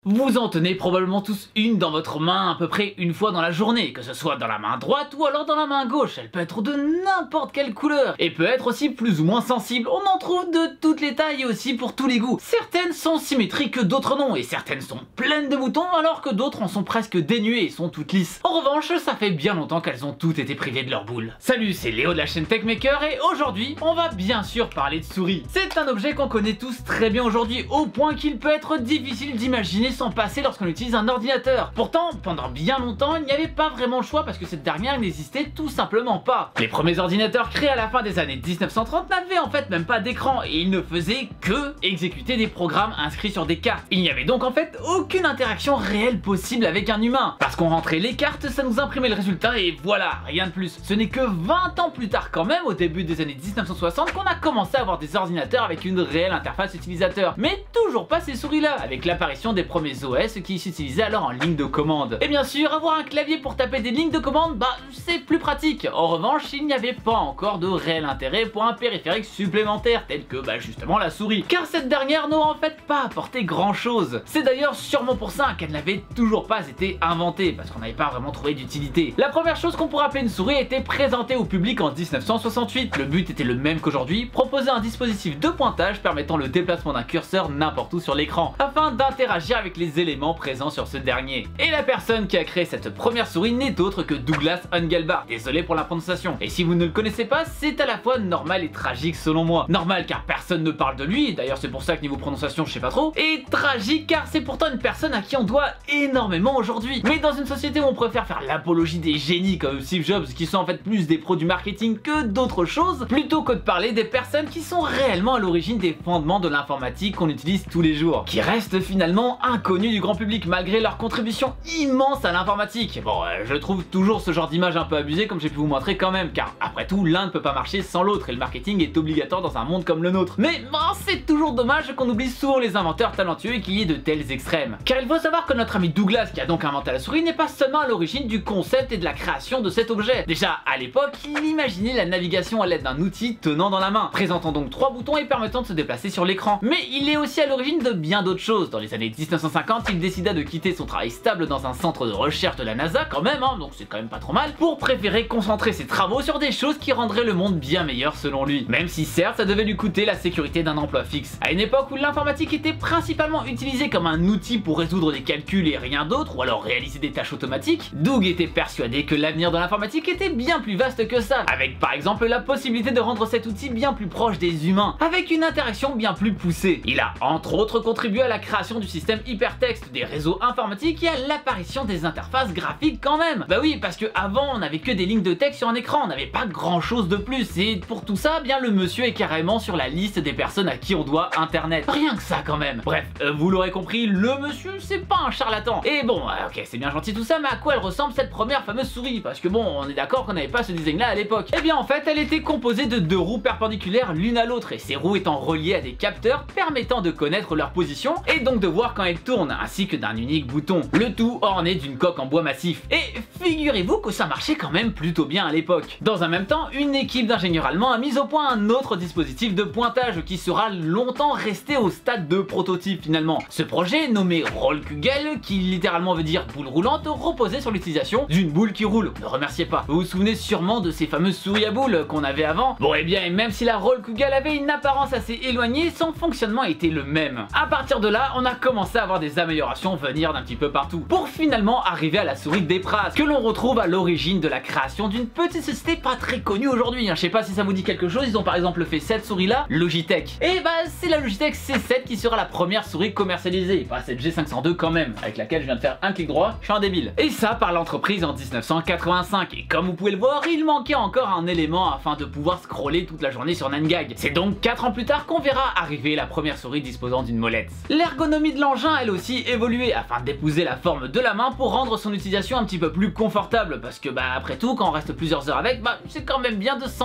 Vous en tenez probablement tous une dans votre main à peu près une fois dans la journée, que ce soit dans la main droite ou alors dans la main gauche. Elle peut être de n'importe quelle couleur et peut être aussi plus ou moins sensible. On en trouve de toutes les tailles et aussi pour tous les goûts. Certaines sont symétriques que d'autres non, et certaines sont pleines de boutons alors que d'autres en sont presque dénuées et sont toutes lisses. En revanche, ça fait bien longtemps qu'elles ont toutes été privées de leur boule. Salut, c'est Léo de la chaîne TechMaker et aujourd'hui, on va bien sûr parler de souris. C'est un objet qu'on connaît tous très bien aujourd'hui, au point qu'il peut être difficile d'imaginer s'en passer lorsqu'on utilise un ordinateur. Pourtant, pendant bien longtemps, il n'y avait pas vraiment le choix parce que cette dernière n'existait tout simplement pas. Les premiers ordinateurs créés à la fin des années 1930 n'avaient en fait même pas d'écran et ils ne faisaient que exécuter des programmes inscrits sur des cartes. Il n'y avait donc en fait aucune interaction réelle possible avec un humain. Parce qu'on rentrait les cartes, ça nous imprimait le résultat et voilà, rien de plus. Ce n'est que 20 ans plus tard quand même, au début des années 1960, qu'on a commencé à avoir des ordinateurs avec une réelle interface utilisateur. Mais toujours pas ces souris-là, avec l'apparition des premiers OS qui s'utilisaient alors en ligne de commande. Et bien sûr, avoir un clavier pour taper des lignes de commande, c'est plus pratique. En revanche, il n'y avait pas encore de réel intérêt pour un périphérique supplémentaire, tel que justement la souris. Car cette dernière n'aura en fait pas apporté grand chose. C'est d'ailleurs sûrement pour ça qu'elle n'avait toujours pas été inventée, parce qu'on n'avait pas vraiment trouvé d'utilité. La première chose qu'on pourrait appeler une souris a été présentée au public en 1968. Le but était le même qu'aujourd'hui, proposer un dispositif de pointage permettant le déplacement d'un curseur n'importe où sur l'écran, afin d'interagir avec les éléments présents sur ce dernier. Et la personne qui a créé cette première souris n'est autre que Douglas Engelbart, désolé pour la prononciation. Et si vous ne le connaissez pas, c'est à la fois normal et tragique selon moi. Normal car personne ne parle de lui, d'ailleurs c'est pour ça que niveau prononciation je sais pas trop, et tragique car c'est pourtant une personne à qui on doit énormément aujourd'hui. Mais dans une société où on préfère faire l'apologie des génies comme Steve Jobs, qui sont en fait plus des pros du marketing que d'autres choses, plutôt que de parler des personnes qui sont réellement à l'origine des fondements de l'informatique qu'on utilise tous les jours, qui restent finalement inconnus du grand public malgré leur contribution immense à l'informatique. Bon, je trouve toujours ce genre d'image un peu abusée comme j'ai pu vous montrer quand même, car après tout l'un ne peut pas marcher sans l'autre et le marketing est obligatoire dans un monde comme le nôtre. Mais c'est toujours dommage qu'on oublie souvent les inventeurs talentueux et qu'il y ait de tels extrêmes. Car il faut savoir que notre ami Douglas, qui a donc inventé la souris, n'est pas seulement à l'origine du concept et de la création de cet objet. Déjà à l'époque, il imaginait la navigation à l'aide d'un outil tenant dans la main, présentant donc 3 boutons et permettant de se déplacer sur l'écran. Mais il est aussi à l'origine de bien d'autres choses. Dans les années 1950, il décida de quitter son travail stable dans un centre de recherche de la NASA quand même, donc c'est quand même pas trop mal, pour préférer concentrer ses travaux sur des choses qui rendraient le monde bien meilleur selon lui. Même si certes ça devait lui coûter la sécurité d'un emploi fixe. À une époque où l'informatique était principalement utilisée comme un outil pour résoudre des calculs et rien d'autre, ou alors réaliser des tâches automatiques, Doug était persuadé que l'avenir de l'informatique était bien plus vaste que ça, avec par exemple la possibilité de rendre cet outil bien plus proche des humains, avec une interaction bien plus poussée. Il a entre autres contribué à la création du système hypertexte, des réseaux informatiques et à l'apparition des interfaces graphiques quand même. Bah oui, parce que avant on n'avait que des lignes de texte sur un écran, on n'avait pas grand chose de plus, et pour tout ça, bien le monsieur est carrément sur la liste des personnes à qui on doit internet. Rien que ça quand même. Bref, vous l'aurez compris, le monsieur c'est pas un charlatan. Et bon, ok, c'est bien gentil tout ça, mais à quoi elle ressemble cette première fameuse souris? Parce que bon, on est d'accord qu'on n'avait pas ce design là à l'époque. Et bien en fait, elle était composée de 2 roues perpendiculaires l'une à l'autre, et ces roues étant reliées à des capteurs permettant de connaître leur position et donc de voir quand elles tournent, ainsi que d'un unique bouton. Le tout orné d'une coque en bois massif. Et figurez-vous que ça marchait quand même plutôt bien à l'époque. Dans un même temps, une équipe d'ingénieurs allemands a mis au point un autre dispositif de pointage qui sera longtemps resté au stade de prototype finalement. Ce projet, nommé Rollkugel, qui littéralement veut dire boule roulante, reposait sur l'utilisation d'une boule qui roule. Ne remerciez pas. Vous vous souvenez sûrement de ces fameuses souris à boules qu'on avait avant? Bon et bien, même si la Rollkugel avait une apparence assez éloignée, son fonctionnement était le même. À partir de là, on a commencé à avoir des améliorations venir d'un petit peu partout, pour finalement arriver à la souris d'Epras, que l'on retrouve à l'origine de la création d'une petite société pas très connue aujourd'hui. Je sais pas si ça vous dit quelque chose, ils ont par exemple fait cette souris là, Logitech. Et c'est la Logitech C7 qui sera la première souris commercialisée, pas cette G502 quand même, avec laquelle je viens de faire un clic droit, je suis un débile. Et ça par l'entreprise en 1985, et comme vous pouvez le voir, il manquait encore un élément afin de pouvoir scroller toute la journée sur Nangag. C'est donc 4 ans plus tard qu'on verra arriver la première souris disposant d'une molette. L'ergonomie de l'engin elle aussi évolué afin d'épouser la forme de la main pour rendre son utilisation un petit peu plus confortable, parce que après tout quand on reste plusieurs heures avec, c'est quand même bien de se sentir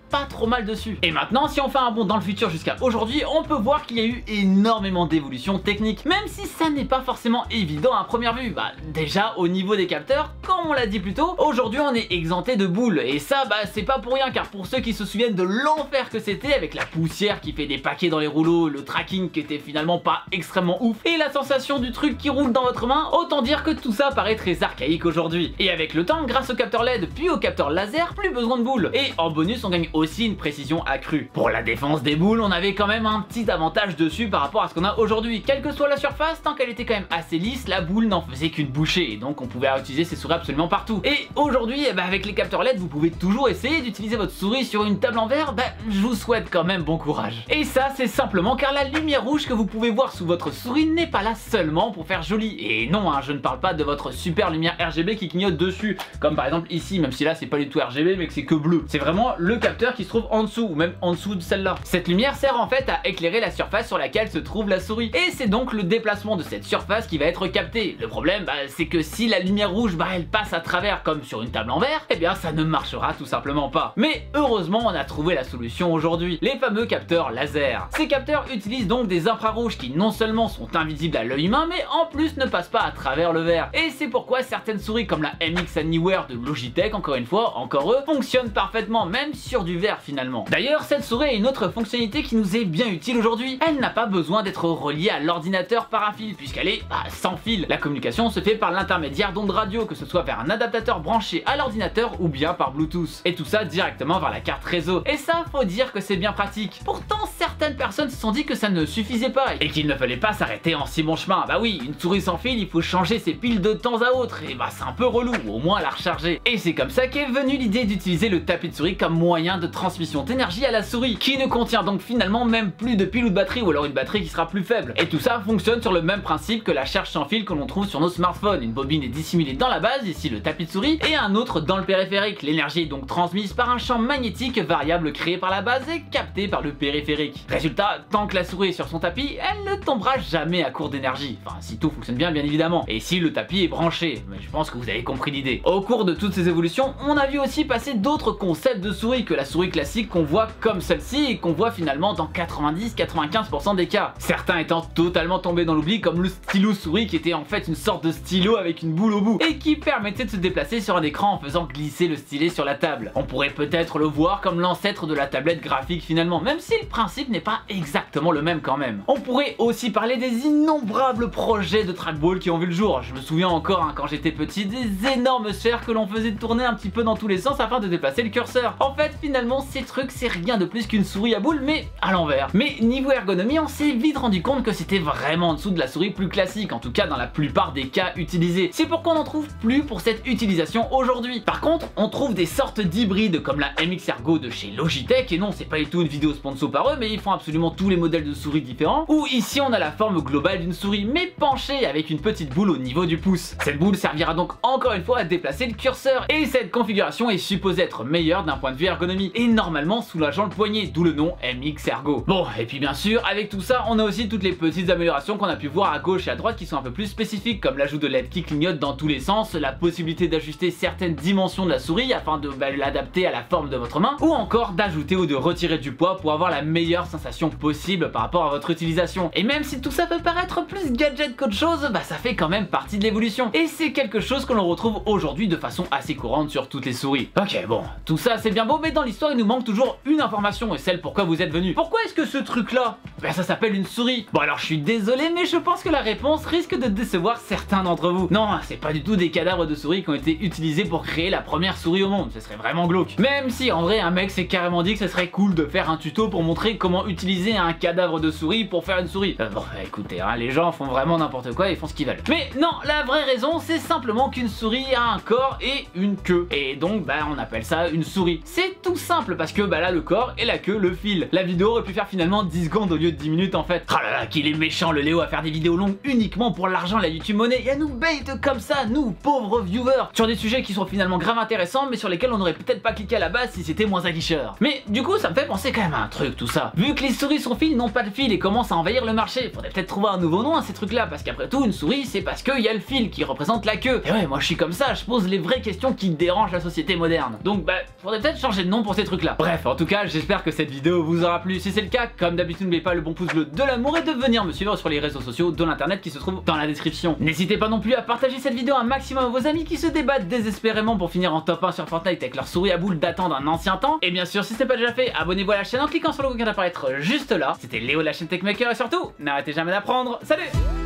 pas trop mal dessus. Et maintenant, si on fait un bond dans le futur jusqu'à aujourd'hui, on peut voir qu'il y a eu énormément d'évolutions techniques, même si ça n'est pas forcément évident à première vue. Bah déjà au niveau des capteurs, comme on l'a dit plus tôt, aujourd'hui on est exempté de boules, et ça c'est pas pour rien, car pour ceux qui se souviennent de l'enfer que c'était avec la poussière qui fait des paquets dans les rouleaux, le tracking qui était finalement pas extrêmement ouf, et la sensation du truc qui roule dans votre main, autant dire que tout ça paraît très archaïque aujourd'hui. Et avec le temps, grâce au capteur LED puis au capteur laser, plus besoin de boules. Et en bonus, on gagne aussi une précision accrue. Pour la défense des boules, on avait quand même un petit avantage dessus par rapport à ce qu'on a aujourd'hui. Quelle que soit la surface, tant qu'elle était quand même assez lisse, la boule n'en faisait qu'une bouchée, et donc on pouvait utiliser ses souris absolument partout. Et aujourd'hui, avec les capteurs LED, vous pouvez toujours essayer d'utiliser votre souris sur une table en verre. Je vous souhaite quand même bon courage. Et ça, c'est simplement car la lumière rouge que vous pouvez voir sous votre souris n'est pas là seulement pour faire joli. Et non, je ne parle pas de votre super lumière RGB qui clignote dessus, comme par exemple ici, même si là c'est pas du tout RGB mais que c'est que bleu. C'est vraiment le capteur qui se trouve en dessous, ou même en dessous de celle-là. Cette lumière sert en fait à éclairer la surface sur laquelle se trouve la souris. Et c'est donc le déplacement de cette surface qui va être capté. Le problème, c'est que si la lumière rouge, elle passe à travers comme sur une table en verre, eh bien ça ne marchera tout simplement pas. Mais heureusement, on a trouvé la solution aujourd'hui, les fameux capteurs laser. Ces capteurs utilisent donc des infrarouges qui non seulement sont invisibles à l'œil humain, mais en plus ne passent pas à travers le verre. Et c'est pourquoi certaines souris comme la MX Anywhere de Logitech, encore une fois, encore eux, fonctionnent parfaitement, même sur du verre finalement. D'ailleurs, cette souris a une autre fonctionnalité qui nous est bien utile aujourd'hui. Elle n'a pas besoin d'être reliée à l'ordinateur par un fil, puisqu'elle est sans fil. La communication se fait par l'intermédiaire d'ondes radio, que ce soit vers un adaptateur branché à l'ordinateur ou bien par Bluetooth. Et tout ça directement vers la carte réseau. Et ça, faut dire que c'est bien pratique. Pourtant, certaines personnes se sont dit que ça ne suffisait pas et qu'il ne fallait pas s'arrêter en si bon chemin. Bah oui, une souris sans fil, il faut changer ses piles de temps à autre, et c'est un peu relou, au moins la recharger. Et c'est comme ça qu'est venue l'idée d'utiliser le tapis de souris comme moyen de transmission d'énergie à la souris, qui ne contient donc finalement même plus de piles ou de batterie, ou alors une batterie qui sera plus faible. Et tout ça fonctionne sur le même principe que la charge sans fil que l'on trouve sur nos smartphones. Une bobine est dissimulée dans la base, ici le tapis de souris, et un autre dans le périphérique. L'énergie est donc transmise par un champ magnétique variable créé par la base et capté par le périphérique. Résultat, tant que la souris est sur son tapis, elle ne tombera jamais à court d'énergie. Enfin, si tout fonctionne bien évidemment. Et si le tapis est branché. Mais je pense que vous avez compris l'idée. Au cours de toutes ces évolutions, on a vu aussi passer d'autres concepts de souris que la souris classique qu'on voit comme celle-ci et qu'on voit finalement dans 90-95% des cas. Certains étant totalement tombés dans l'oubli, comme le stylo souris qui était en fait une sorte de stylo avec une boule au bout et qui permettait de se déplacer sur un écran en faisant glisser le stylet sur la table. On pourrait peut-être le voir comme l'ancêtre de la tablette graphique finalement, même si le principe n'est pas exactement le même quand même. On pourrait aussi parler des innombrables projets de trackball qui ont vu le jour. Je me souviens encore quand j'étais petit, des énormes sphères que l'on faisait tourner un petit peu dans tous les sens afin de déplacer le curseur. En fait, finalement, ces trucs, c'est rien de plus qu'une souris à boule, mais à l'envers. Mais niveau ergonomie, on s'est vite rendu compte que c'était vraiment en dessous de la souris plus classique, en tout cas dans la plupart des cas utilisés. C'est pourquoi on n'en trouve plus pour cette utilisation aujourd'hui. Par contre, on trouve des sortes d'hybrides comme la MX Ergo de chez Logitech, et non, c'est pas du tout une vidéo sponsor par eux, mais ils font absolument tous les modèles de souris différents, où ici on a la forme globale d'une souris, mais penchée avec une petite boule au niveau du pouce. Cette boule servira donc encore une fois à déplacer le curseur, et cette configuration est supposée être meilleure d'un point de vue ergonomie, et normalement soulageant le poignet, d'où le nom MX Ergo. Bon, et puis bien sûr, avec tout ça, on a aussi toutes les petites améliorations qu'on a pu voir à gauche et à droite qui sont un peu plus spécifiques, comme l'ajout de LED qui clignote dans tous les sens, la possibilité d'ajuster certaines dimensions de la souris afin de l'adapter à la forme de votre main, ou encore d'ajouter ou de retirer du poids pour avoir la meilleure sensation possible par rapport à votre utilisation. Et même si tout ça peut paraître plus gadget qu'autre chose, ça fait quand même partie de l'évolution. Et c'est quelque chose que l'on retrouve aujourd'hui de façon assez courante sur toutes les souris. Ok, bon, tout ça c'est bien beau, mais dans l'histoire il nous manque toujours une information, et celle pourquoi vous êtes venu. Pourquoi est-ce que ce truc là, ça s'appelle une souris? Bon alors je suis désolé, mais je pense que la réponse risque de décevoir certains d'entre vous. Non, c'est pas du tout des cadavres de souris qui ont été utilisés pour créer la première souris au monde, ce serait vraiment glauque. Même si en vrai un mec s'est carrément dit que ce serait cool de faire un tuto pour montrer comment utiliser un cadavre de souris pour faire une souris. Bon, écoutez, les gens font vraiment n'importe quoi, ils font ce qu'ils veulent. Mais non, la vraie raison c'est simplement qu'une souris a un corps et une queue. Et donc on appelle ça une souris. C'est tout simple parce que là le corps et la queue le fil. La vidéo aurait pu faire finalement 10 secondes au lieu de 10 minutes en fait. Ah là là, qu'il est méchant le Léo à faire des vidéos longues uniquement pour l'argent, la YouTube monnaie, et à nous bait comme ça, nous pauvres viewers, sur des sujets qui sont finalement grave intéressants mais sur lesquels on n'aurait peut-être pas cliqué à la base si c'était moins aguicheur. Mais du coup ça me fait penser quand même à un truc tout ça. Vu que les souris sans fil n'ont pas de fil et commencent à envahir le marché, faudrait peut-être trouver un nouveau nom à ces trucs là, parce qu'après tout une souris c'est parce qu'il y a le fil qui représente la queue. Et ouais, moi je suis comme ça, je pose les vraies questions qui dérangent la société moderne. Donc faudrait peut-être changer de nom pour ces trucs là. Bref, en tout cas j'espère que cette vidéo vous aura plu. Si c'est le cas, comme d'habitude n'oubliez pas le bon pouce bleu de l'amour et de venir me suivre sur les réseaux sociaux de l'internet qui se trouvent dans la description. N'hésitez pas non plus à partager cette vidéo un maximum à vos amis qui se débattent désespérément pour finir en top 1 sur Fortnite avec leur souris à boule datant d'un ancien temps. Et bien sûr, si ce n'est pas déjà fait, abonnez-vous à la chaîne en cliquant sur le logo qui vient d'apparaître juste là. C'était Léo de la chaîne Techmaker et surtout, n'arrêtez jamais d'apprendre. Salut!